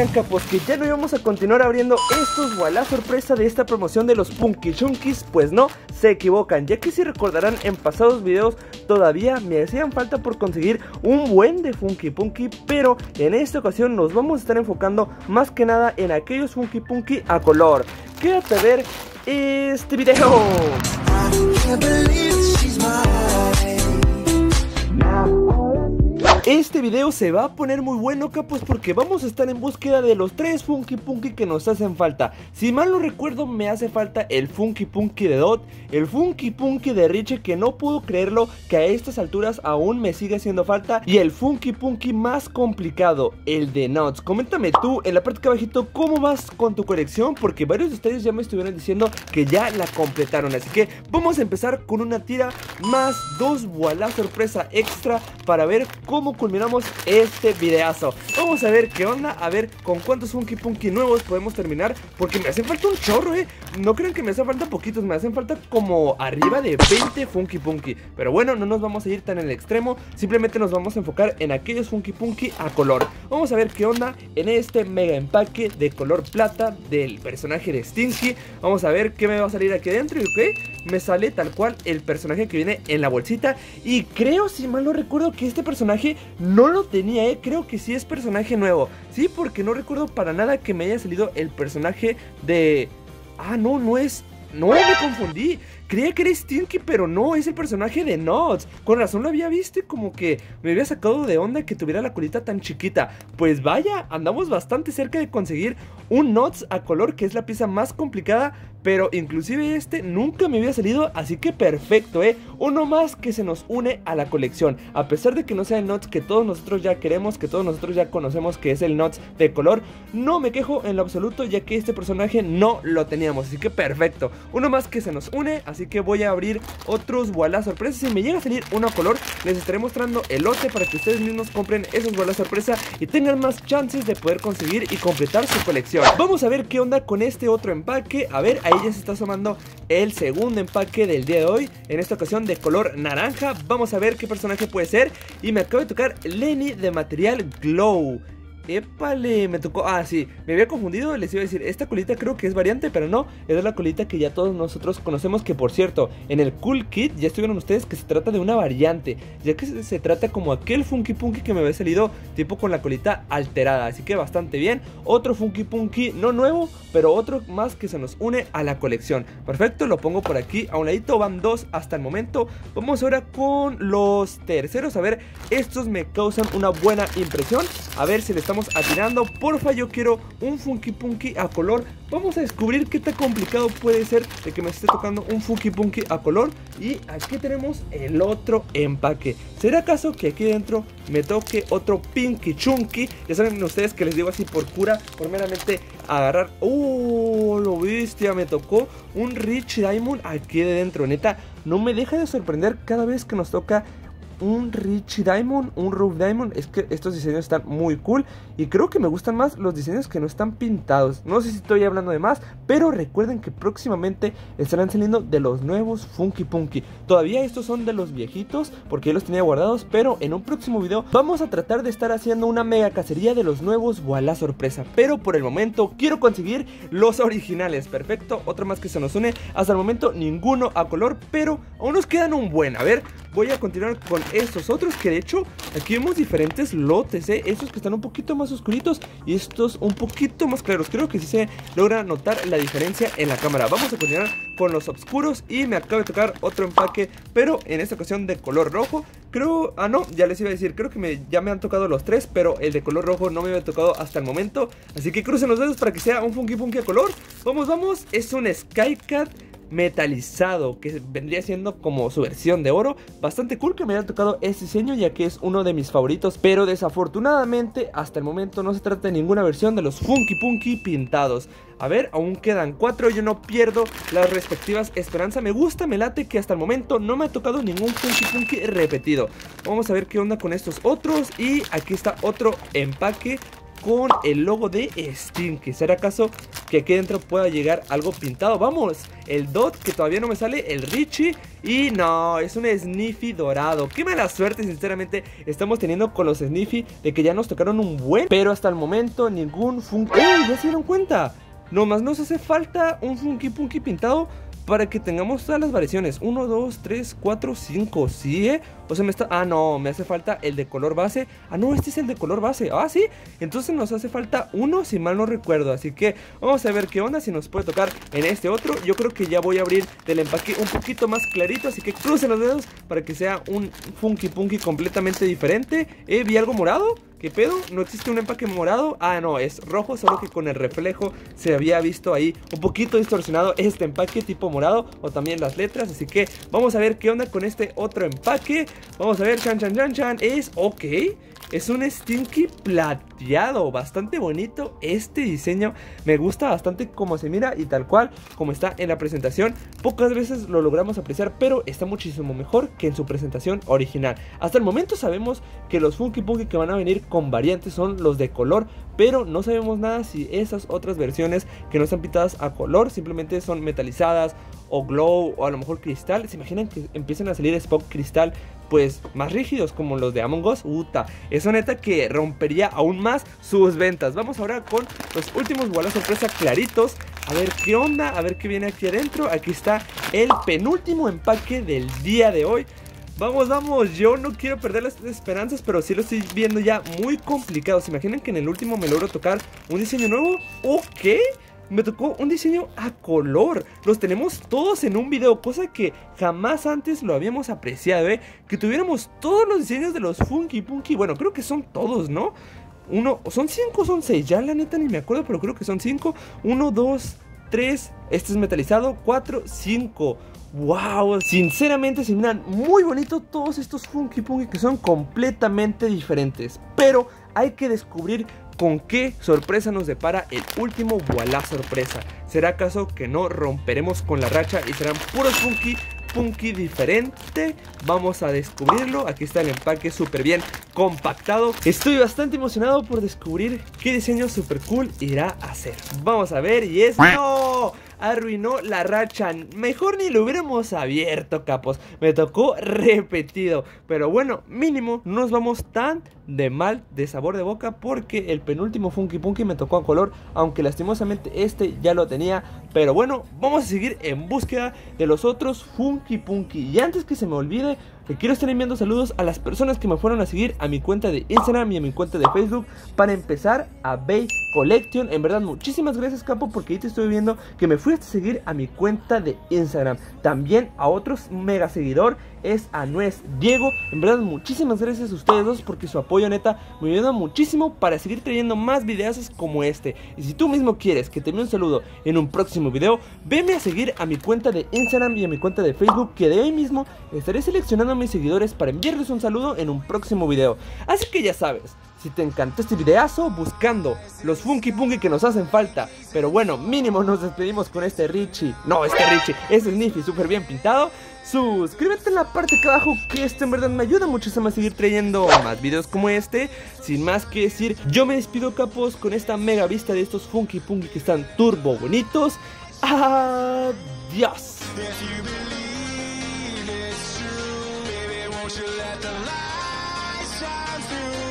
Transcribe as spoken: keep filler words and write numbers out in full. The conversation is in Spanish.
creían, capos, que ya no íbamos a continuar abriendo estos voilà sorpresa de esta promoción de los Punky Chunkies? Pues no, se equivocan, ya que si recordarán en pasados videos todavía me hacían falta por conseguir un buen de Funky Punky, pero en esta ocasión nos vamos a estar enfocando más que nada en aquellos Funky Punky a color. Quédate a ver este video. Este video se va a poner muy bueno, capos, porque vamos a estar en búsqueda de los tres Funky Punky que nos hacen falta. Si mal no recuerdo, me hace falta el Funky Punky de Dot, el Funky Punky de Richie, que no puedo creerlo que a estas alturas aún me sigue haciendo falta, y el Funky Punky más complicado, el de Nuts. Coméntame tú en la parte de abajito cómo vas con tu colección, porque varios de ustedes ya me estuvieron diciendo que ya la completaron. Así que vamos a empezar con una tira más dos voilà sorpresa extra para ver cómo culminamos este videazo. Vamos a ver qué onda, a ver con cuántos Funky Punky nuevos podemos terminar, porque me hacen falta un chorro, eh. No crean que me hacen falta poquitos, me hacen falta como arriba de veinte Funky Punky. Pero bueno, no nos vamos a ir tan en el extremo, simplemente nos vamos a enfocar en aquellos Funky Punky a color. Vamos a ver qué onda en este mega empaque de color plata del personaje de Stinky. Vamos a ver qué me va a salir aquí adentro y ok, me sale tal cual el personaje que viene en la bolsita. Y creo, si mal no recuerdo, que este personaje no lo tenía, eh, creo que sí es personaje nuevo. Sí, porque no recuerdo para nada que me haya salido el personaje de... Ah, no, no es... No, me confundí. Creía que era Stinky, pero no, es el personaje de Nuts. Con razón lo había visto y como que me había sacado de onda que tuviera la colita tan chiquita. Pues vaya, andamos bastante cerca de conseguir un Nuts a color, que es la pieza más complicada, pero inclusive este nunca me había salido, así que perfecto, eh. Uno más que se nos une a la colección. A pesar de que no sea el Nuts que todos nosotros ya queremos, que todos nosotros ya conocemos que es el Nuts de color, no me quejo en lo absoluto, ya que este personaje no lo teníamos, así que perfecto. Uno más que se nos une, así que voy a abrir otros voilà sorpresa. Si me llega a salir uno a color, les estaré mostrando el lote para que ustedes mismos compren esos voilà sorpresa y tengan más chances de poder conseguir y completar su colección. Vamos a ver qué onda con este otro empaque. A ver, ahí ya se está asomando el segundo empaque del día de hoy, en esta ocasión de color naranja. Vamos a ver qué personaje puede ser. Y me acaba de tocar Lenny de material Glow. Épale, me tocó, ah sí, me había confundido, les iba a decir, esta colita creo que es variante, pero no, es la colita que ya todos nosotros conocemos, que por cierto, en el Cool Kit ya estuvieron ustedes que se trata de una variante, ya que se, se trata como aquel Funky Punky que me había salido tipo con la colita alterada, así que bastante bien. Otro Funky Punky, no nuevo, pero otro más que se nos une a la colección. Perfecto, lo pongo por aquí, a un ladito, van dos hasta el momento. Vamos ahora con los terceros, a ver, estos me causan una buena impresión, a ver si les estamos atirando. Porfa, yo quiero un Funky Punky a color. Vamos a descubrir qué tan complicado puede ser de que me esté tocando un Funky Punky a color. Y aquí tenemos el otro empaque. ¿Será acaso que aquí dentro me toque otro Pinky Chunky? Ya saben ustedes que les digo así por cura, por meramente agarrar. ¡Oh, lo bestia! Me tocó un Rich Diamond aquí de dentro. Neta, no me deja de sorprender cada vez que nos toca un Rich Diamond, un Rough Diamond. Es que estos diseños están muy cool y creo que me gustan más los diseños que no están pintados. No sé si estoy hablando de más, pero recuerden que próximamente estarán saliendo de los nuevos Funky Punky. Todavía estos son de los viejitos porque yo los tenía guardados, pero en un próximo video vamos a tratar de estar haciendo una mega cacería de los nuevos voilà sorpresa. Pero por el momento quiero conseguir los originales. Perfecto, otro más que se nos une. Hasta el momento ninguno a color, pero aún nos quedan un buen. A ver, voy a continuar con estos otros, que de hecho aquí vemos diferentes lotes, ¿eh? Estos que están un poquito más oscuritos y estos un poquito más claros. Creo que sí se logra notar la diferencia en la cámara. Vamos a continuar con los oscuros y me acaba de tocar otro empaque, pero en esta ocasión de color rojo. Creo, ah no, ya les iba a decir, creo que me, ya me han tocado los tres, pero el de color rojo no me había tocado hasta el momento. Así que crucen los dedos para que sea un Funky Punky a color. Vamos, vamos, es un Skycat metalizado, que vendría siendo como su versión de oro. Bastante cool que me haya tocado este diseño, ya que es uno de mis favoritos, pero desafortunadamente hasta el momento no se trata de ninguna versión de los Funky Punky pintados. A ver, aún quedan cuatro, yo no pierdo las respectivas esperanzas. Me gusta, me late que hasta el momento no me ha tocado ningún Funky Punky repetido. Vamos a ver qué onda con estos otros. Y aquí está otro empaque con el logo de Stinky. ¿Será acaso que aquí dentro pueda llegar algo pintado. Vamos, el Dot, que todavía no me sale, el Richie. Y no, es un Sniffy dorado. Qué mala suerte, sinceramente, estamos teniendo con los Sniffy, de que ya nos tocaron un buen, pero hasta el momento ningún Funky. ¡Ey! ¿Ya se dieron cuenta? Nomás nos hace falta un Funky Punky pintado para que tengamos todas las variaciones. uno, dos, tres, cuatro, cinco. ¿Sí, eh? O sea, me está... Ah, no, me hace falta el de color base. Ah, no, este es el de color base. Ah, sí. Entonces nos hace falta uno, si mal no recuerdo. Así que vamos a ver qué onda, si nos puede tocar en este otro. Yo creo que ya voy a abrir del empaque un poquito más clarito, así que crucen los dedos para que sea un Funky Punky completamente diferente. Eh, vi algo morado. ¿Qué pedo? ¿No existe un empaque morado? Ah, no, es rojo, solo que con el reflejo se había visto ahí un poquito distorsionado este empaque tipo morado, o también las letras. Así que vamos a ver qué onda con este otro empaque. Vamos a ver, chan, chan, chan, chan. Es ok. Es un Stinky plateado, bastante bonito este diseño. Me gusta bastante cómo se mira y tal cual como está en la presentación. Pocas veces lo logramos apreciar, pero está muchísimo mejor que en su presentación original. Hasta el momento sabemos que los Funky Punky que van a venir con variantes son los de color, pero no sabemos nada si esas otras versiones que no están pintadas a color simplemente son metalizadas o glow o a lo mejor cristal. ¿Se imaginan que empiecen a salir Spock cristal pues más rígidos como los de Among Us? Uta, eso neta que rompería aún más sus ventas. Vamos ahora con los últimos bolas sorpresa claritos. A ver qué onda, a ver qué viene aquí adentro. Aquí está el penúltimo empaque del día de hoy. Vamos, vamos, yo no quiero perder las esperanzas, pero sí lo estoy viendo ya muy complicado. ¿Se imaginan que en el último me logro tocar un diseño nuevo? Ok, me tocó un diseño a color. Los tenemos todos en un video, cosa que jamás antes lo habíamos apreciado, ¿eh? Que tuviéramos todos los diseños de los Funky Punky. Bueno, creo que son todos, ¿no? Uno, son cinco o son seis, ya la neta ni me acuerdo, pero creo que son cinco. Uno, dos, tres, este es metalizado, cuatro, cinco. Wow, sinceramente se miran muy bonito todos estos Funky Punky que son completamente diferentes. Pero hay que descubrir con qué sorpresa nos depara el último Voilà sorpresa. ¿Será acaso que no romperemos con la racha y serán puros Funky Punky diferente? Vamos a descubrirlo. Aquí está el empaque súper bien compactado. Estoy bastante emocionado por descubrir qué diseño súper cool irá a hacer. Vamos a ver y es... ¡No! Arruinó la racha. Mejor ni lo hubiéramos abierto, capos. Me tocó repetido. Pero bueno, mínimo no nos vamos tan de mal de sabor de boca, porque el penúltimo Funky Punky me tocó a color, aunque lastimosamente este ya lo tenía. Pero bueno, vamos a seguir en búsqueda de los otros Funky Punky. Y antes que se me olvide, que quiero estar enviando saludos a las personas que me fueron a seguir a mi cuenta de Instagram y a mi cuenta de Facebook. Para empezar, a Bay Collection. En verdad, muchísimas gracias, capo, porque ahí te estoy viendo que me fuiste a seguir a mi cuenta de Instagram. También a otros mega seguidor, es a Nuez Diego. En verdad, muchísimas gracias a ustedes dos, porque su apoyo neta me ayuda muchísimo para seguir trayendo más videos como este. Y si tú mismo quieres que te envíe un saludo en un próximo video, venme a seguir a mi cuenta de Instagram y a mi cuenta de Facebook, que de hoy mismo estaré seleccionando a mis seguidores para enviarles un saludo en un próximo video. Así que ya sabes, si te encantó este videazo, buscando los Funky Punky que nos hacen falta, pero bueno, mínimo nos despedimos con este Richie. No, este Richie, este Sniffy súper bien pintado. Suscríbete en la parte de abajo, que esto en verdad me ayuda muchísimo a seguir trayendo más videos como este. Sin más que decir, yo me despido, capos, con esta mega vista de estos Funky Punky que están turbo bonitos. Adiós. Won't you let the light shine through?